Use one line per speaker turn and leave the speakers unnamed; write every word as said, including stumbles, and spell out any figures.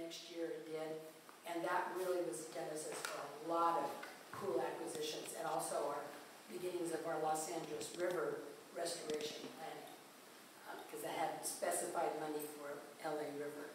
next year it did. And that really was the genesis for a lot of pool acquisitions and also our beginnings of our Los Angeles River restoration planning. Because uh, I had specified money for L A River